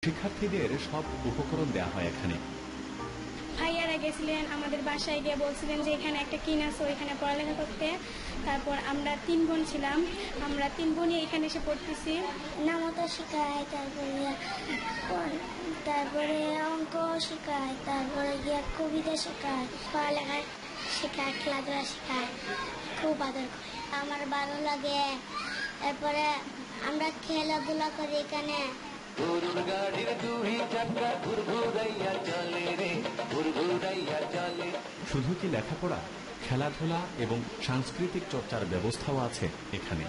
শিক্ষার্থীদের সব উপকরণ দেওয়া হয় এখানে। ভাইয়ারা গেছিলেন আমাদের বাসায় গিয়ে বলছিলেন যে এখানে একটা কিন আছে ওইখানে পড়ালেখা করতে। তারপর আমরা 3 বোন ছিলাম, আমরা 3 বোনই এখানে এসে পড়তেছি। নামতা শেখায়, তারপরে অঙ্ক শেখায়, তারপরে গিয়ে কবিতা শেখায়, পড়ালেখা শেখায়, খেলাধুলা শেখায়, খুব আদর করে। আমার ভালো লাগে। এরপরে আমরা খেলাধুলা করি এখানে। শুধু কি লেখাপড়া, খেলাধুলা এবং সাংস্কৃতিক চর্চার ব্যবস্থাও আছে এখানে।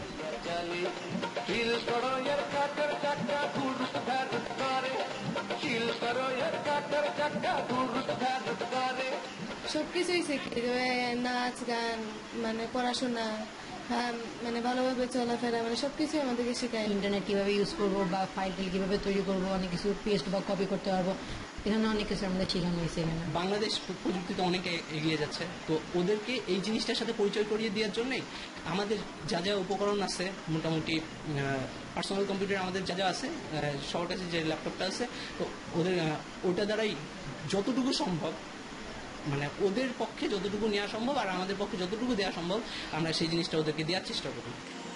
সবকিছুই শিখি, নাচ গান, মানে পড়াশোনা, মানে ভালোভাবে চলাফেরা, মানে সবকিছু আমাদেরকে শেখায়। ইন্টারনেট কিভাবে ইউজ করবো বা ফাইল কিভাবে তৈরি করবো, অনেক কিছু পেস্ট বা কপি করতে পারবো, এখানে অনেক কিছু আমাদের শেখানো হয়েছে। এখানে বাংলাদেশ প্রযুক্তিতে অনেক এগিয়ে যাচ্ছে, তো ওদেরকে এই জিনিসটার সাথে পরিচয় করিয়ে দেওয়ার জন্যই আমাদের যা যা উপকরণ আছে, মোটামুটি পার্সোনাল কম্পিউটার আমাদের যা যা আছে, সবার কাছে যে ল্যাপটপটা আছে, তো ওদের ওটা দ্বারাই যতটুকু সম্ভব, মানে ওদের পক্ষে যতটুকু নেওয়া সম্ভব আর আমাদের পক্ষে যতটুকু দেওয়া সম্ভব, আমরা সেই জিনিসটা ওদেরকে দেওয়ার চেষ্টা করি।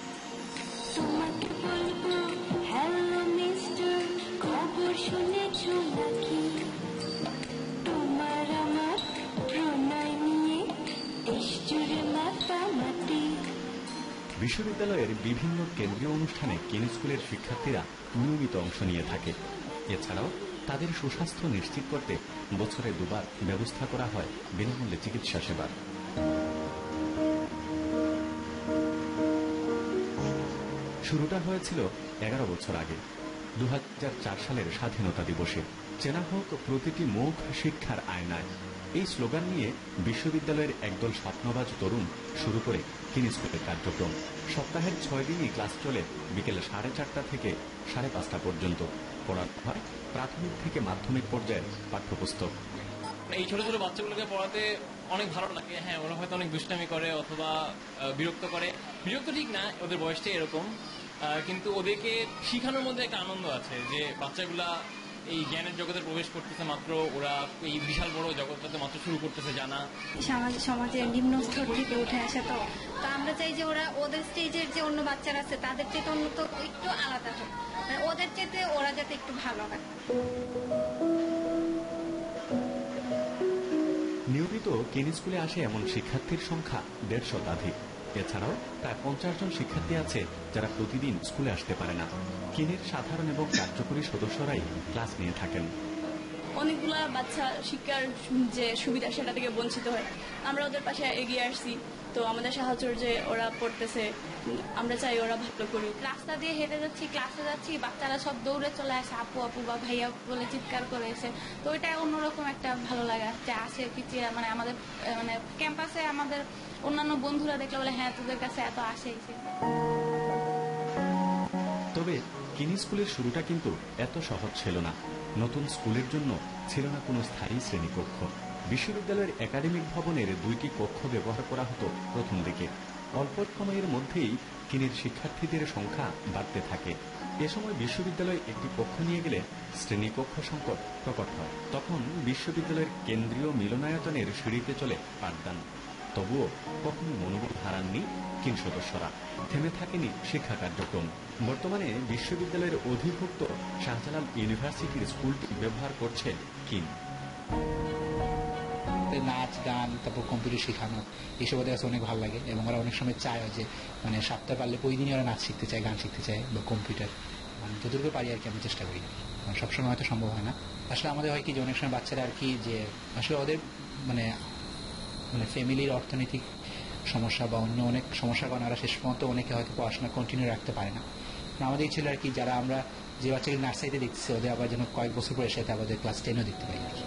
বিশ্ববিদ্যালয়ের বিভিন্ন কেন্দ্রীয় অনুষ্ঠানে কিন স্কুলের শিক্ষার্থীরা নিয়মিত অংশ নিয়ে থাকে। এছাড়াও তাদের সুস্বাস্থ্য নিশ্চিত করতে বছরে 2 বার ব্যবস্থা করা হয় বিনামূল্যে চিকিৎসা সেবার। শুরুটা হয়েছিল 11 বছর আগে, 2004 সালের স্বাধীনতা দিবসে। চেনা হোক প্রতিটি মুখ শিক্ষার আয়নায়, এই স্লোগান নিয়ে বিশ্ববিদ্যালয়ের একদল স্বপ্নবাজ তরুণ শুরু করে কিন স্কুলের কার্যক্রম। সপ্তাহের 6 দিনই ক্লাস চলে বিকেল 4:30 থেকে 5:30 পর্যন্ত। পড়াতে হয় প্রাথমিক থেকে মাধ্যমিক পর্যায়ের পাঠ্যপুস্তক। এই ছোট ছোট বাচ্চাগুলোকে পড়াতে অনেক ভালো লাগে। হ্যাঁ, ওরা হয়তো অনেক দুষ্টামি করে অথবা বিরক্ত করে, বিরক্ত ঠিক না, ওদের বয়সটাই এরকম, কিন্তু ওদেরকে শিখানোর মধ্যে একটা আনন্দ আছে যে বাচ্চাগুলা এই জ্ঞানের জগতে প্রবেশ করতেছে মাত্র, ওরা এই বিশাল বড় জগৎটাতে মাত্র শুরু করতেছে জানা। সমাজের নিম্ন স্তর থেকে উঠে আসে, তো আমরা চাই যে ওরা ওদের স্টেজের যে অন্য বাচ্চারা আছে তাদের চেয়ে উন্নত একটু আলাদা হোক, ওদের চেয়ে ওরা যাতে একটু ভালো হয়। নিয়মিত কিন স্কুলে আসে এমন শিক্ষার্থীর সংখ্যা 150 শতাধিক। এছাড়াও প্রায় 50 জন শিক্ষার্থী আছে যারা প্রতিদিন স্কুলে আসতে পারে না। কিনের সাধারণ এবং কার্যকরী সদস্যরাই ক্লাস নিয়ে থাকেন। অনেকগুলা বাচ্চা শিক্ষার যে সুবিধা সেটা থেকে বঞ্চিত হয়, আমরা ওদের পাশে এগিয়ে আসছি, তো আমাদের সাহায্য যে ওরা পড়তেছে, আমরা চাই ওরা ভালো করুক। রাস্তা দিয়ে হেঁটে যাচ্ছি, ক্লাসে যাচ্ছি, বাচ্চারা সব দৌড়ে চলে আসে, আপু আপু বা ভাইয়া বলে চিৎকার করে এসে, তো ওইটা অন্যরকম একটা ভালো লাগা যে আসে পিছিয়ে, মানে আমাদের মানে ক্যাম্পাসে আমাদের অন্যান্য বন্ধুরা দেখলে বলে হ্যাঁ তোদের কাছে এত আসে। তবে কিন স্কুলের শুরুটা কিন্তু এত সহজ ছিল না। নতুন স্কুলের জন্য ছিল না কোনো স্থায়ী শ্রেণীকক্ষ। বিশ্ববিদ্যালয়ের একাডেমিক ভবনের 2টি কক্ষ ব্যবহার করা হতো প্রথম দিকে। অল্প সময়ের মধ্যেই কিনের শিক্ষার্থীদের সংখ্যা বাড়তে থাকে। এ সময় বিশ্ববিদ্যালয় একটি কক্ষ নিয়ে গেলে শ্রেণীকক্ষ সংকট প্রকট হয়। তখন বিশ্ববিদ্যালয়ের কেন্দ্রীয় মিলনায়তনের সিঁড়িতে চলে পাঠদান। তবুও কখনো মনোবল হারাননি কিন সদস্যরা, থেমে থাকেনি শিক্ষা কার্যক্রম। বর্তমানে বিশ্ববিদ্যালয়ের অধিভুক্ত শাহজালাল ইউনিভার্সিটির স্কুলটি ব্যবহার করছে কিন। নাচ গান, তারপর কম্পিউটার শেখানো, এইসব ওদের কাছে অনেক ভালো লাগে এবং ওরা অনেক সময় চায় যে মানে সপ্তাহে পারলে প্রতিদিনই ওরা নাচ শিখতে চায়, গান শিখতে চায় বা কম্পিউটার, মানে যতটুকু পারি আর কি আমি চেষ্টা করি। সবসময় হয়তো সম্ভব হয় না। আসলে আমাদের হয় কি যে অনেক সময় বাচ্চারা আর কি যে আসলে ওদের মানে মানে ফ্যামিলির অর্থনৈতিক সমস্যা বা অন্য অনেক সমস্যার কারণে ওরা শেষ পর্যন্ত অনেকে হয়তো পড়াশোনা কন্টিনিউ রাখতে পারে না। আমাদের ছিল আর কি যারা আমরা যে বাচ্চাকে নার্সারিতে দেখতেছি ওদের আবার যেন কয়েক বছর পরে সেটা আমাদের ক্লাস 10ও দেখতে পাই আর কি।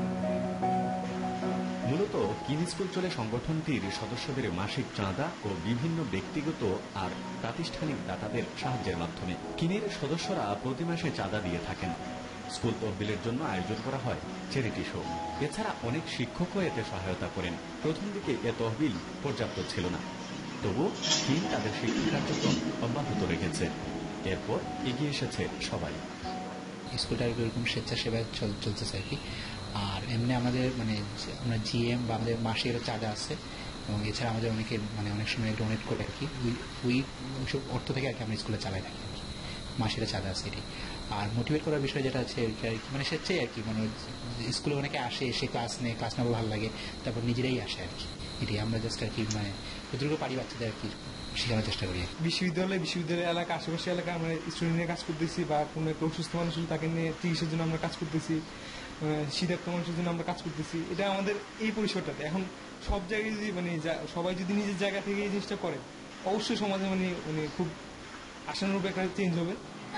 মূলত কিন স্কুল চলে সংগঠনটির সদস্যদের মাসিক চাঁদা ও বিভিন্ন ব্যক্তিগত আর প্রাতিষ্ঠানিক দাতাদের সাহায্যের মাধ্যমে। কিনের সদস্যরা প্রতি মাসে চাঁদা দিয়ে থাকেন। স্কুল তহবিলের জন্য আয়োজন করা হয় চ্যারিটি শো। এছাড়া অনেক শিক্ষকও এতে সহায়তা করেন। প্রথম দিকে এ তহবিল পর্যাপ্ত ছিল না, তবু কিন তাদের শিক্ষা কার্যক্রম অব্যাহত রেখেছে। এরপর এগিয়ে এসেছে সবাই। স্কুলটা এরকম স্বেচ্ছাসেবায় চলতেছে আর কি। আর এমনি আমাদের মানে আমরা জিএম বা আমাদের মাসের চাঁদা আছে, এবং এছাড়া আমাদের অনেকে মানে অনেক সময় ডোনেট করে আর কি, ওই সব অর্থ থেকে আর কি আমরা স্কুলে চালাই থাকি আর কি, মাসের চাঁদা আছে এটি। আর মোটিভেট করার বিষয় যেটা আছে আর কি মানে স্বেচ্ছাই আর কি, মানে স্কুলে অনেকে আসে, এসে ক্লাস নেয়, ক্লাস নেওয়া ভালো লাগে, তারপর নিজেরাই আসে আর কি। এটি আমরা জাস্ট আর কি মানে যতটুকু পারি বাচ্চাদের আর কি শেখানোর চেষ্টা করি। বিশ্ববিদ্যালয় এলাকা, আশেপাশে এলাকায় আমরা স্টুডেন্ট নিয়ে কাজ করতেছি, বা কোনো একটা অসুস্থ মানুষ তাকে নিয়ে চিকিৎসার জন্য আমরা কাজ করতেছি, শীতার্থ মানুষের জন্য আমরা কাজ করতেছি। এটা আমাদের এই পরিসরটাতে। এখন সব জায়গায় যদি মানে সবাই যদি নিজের জায়গা থেকে এই জিনিসটা করে, অবশ্যই সমাজে মানে মানে খুব আশানুরূপ একটা চেঞ্জ হবে।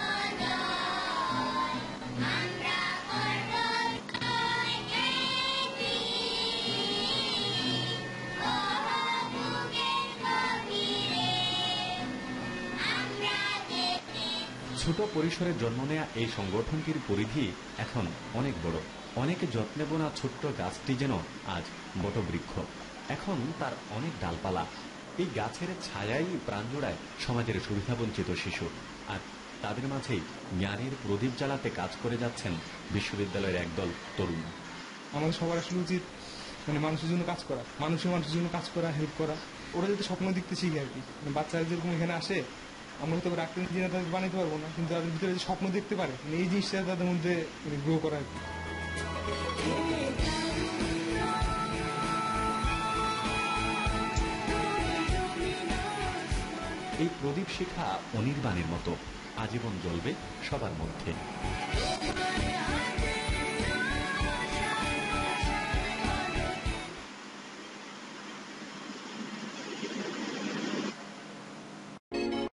ছোট পরিসরে জন্ম নেয়া এই সংগঠনটির পরিধি এখন অনেক বড়। অনেকে যত্নে বোনা ছোট্ট গাছটি যেন আজ বটবৃক্ষ, এখন তার অনেক ডালপালা। এই গাছের ছায়াই প্রাণ জোড়ায় সমাজের সুবিধাবঞ্চিত শিশু, আর তাদের মাঝেই জ্ঞানের প্রদীপ জ্বালাতে কাজ করে যাচ্ছেন বিশ্ববিদ্যালয়ের একদল তরুণ। আমাদের সবার আসলে উচিত মানে মানুষের জন্য কাজ করা, মানুষের জন্য কাজ করা, হেল্প করা। ওরা যাতে স্বপ্ন দেখতে শিখে আর কি। বাচ্চারা যেরকম এখানে আসে, আমরা হয়তো ডাক্তার ইঞ্জিনিয়ার তাদের বানাতে পারবো না, কিন্তু তাদের ভিতরে যে স্বপ্ন দেখতে পারে, এই জিনিসটা তাদের মধ্যে গ্রো করা আর কি। এই প্রদীপ শিখা অনির্বাণের মতো আজীবন জ্বলবে সবার মধ্যে।